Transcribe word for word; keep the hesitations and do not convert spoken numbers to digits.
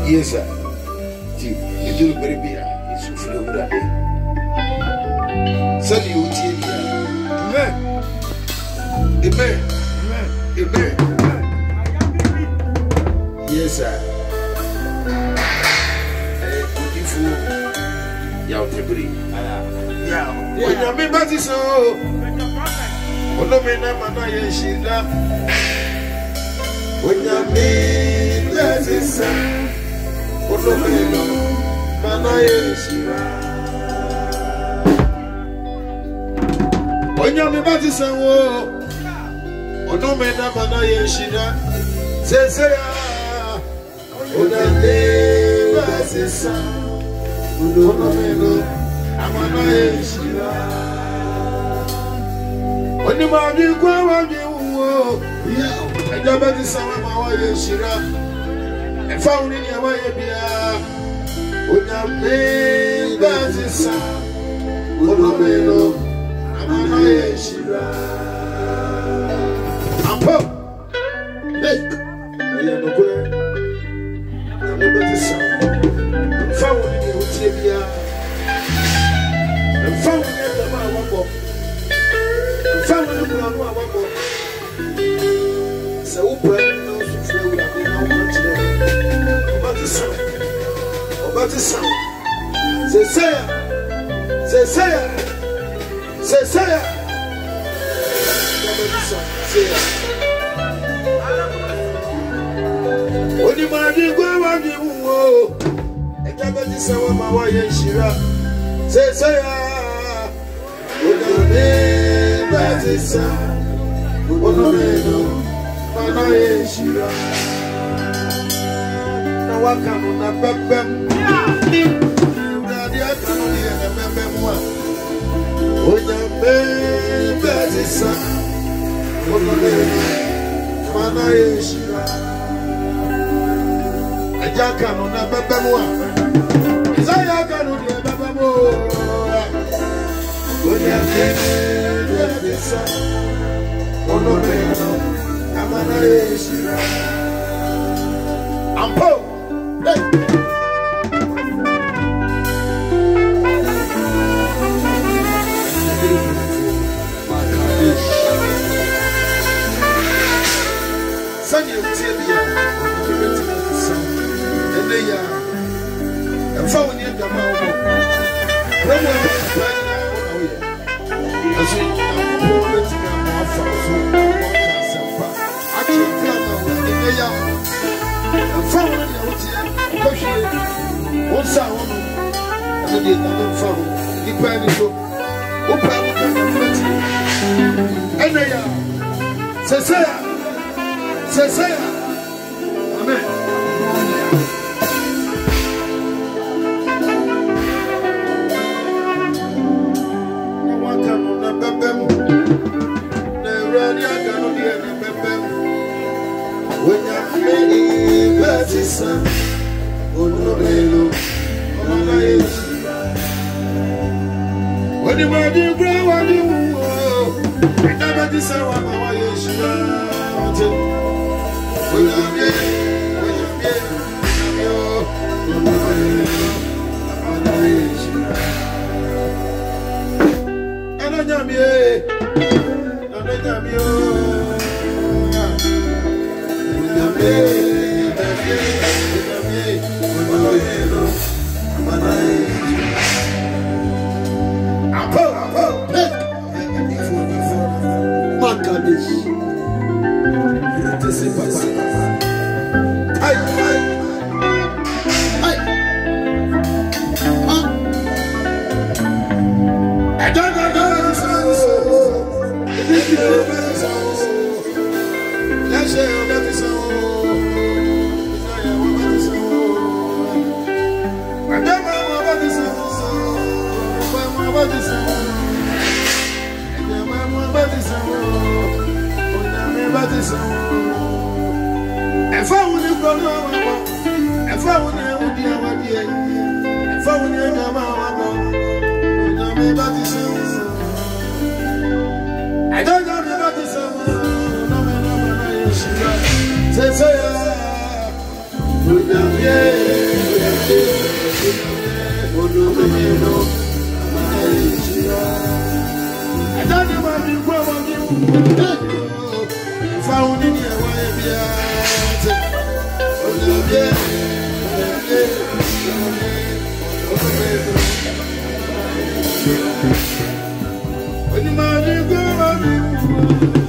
Yes, sir. You do very big. It's a flow that day. Send you to Amen. Amen. Amen. Yes, sir. Beautiful. Yaw Tebri. Yeah. When you mean that is so. When you mean that man, I shida. When you mean that is so. When you mean man, I shida. When you mean that is so. When you mean that man, I shida. Say say ah. When you mean that is so. When you want to go, when you walk, I don't know the same way my wife Shira. And found in your way, when you made that sound, Olomelo, I'm a Shira. I'm Pop. Hey, I am a good. I'm never the sound. I'm found in your tibia. I'm found in the Mawabo. I'm found in the Mawabo. So, open those who feel we have been out much about the sound. About the sound. Say, say, say, say, say, say, say, when you might go around you, and never discover my wife Shira. Say, say, when you name that is a woman, my wife Shira. Now, I come on a back. When you made that is a woman, my wife Shira. I can't on a back. Is I can only a baby. When you made that is a woman, my wife Shira. I'm poor. Found in the mouth. I said, Amen. When you made that is a Olomelo, when you made you grow, when you never deserve what my wife Shira. When you made, when you made, and I am here, and I am here. If I would have gone over, if I would have gone over, if I would have gone over, I don't know about this. Say, say, Olumelo, Aishira. I don't know what you go on you. Found in your way, yeah. Olumelo, Olumelo, Olumelo.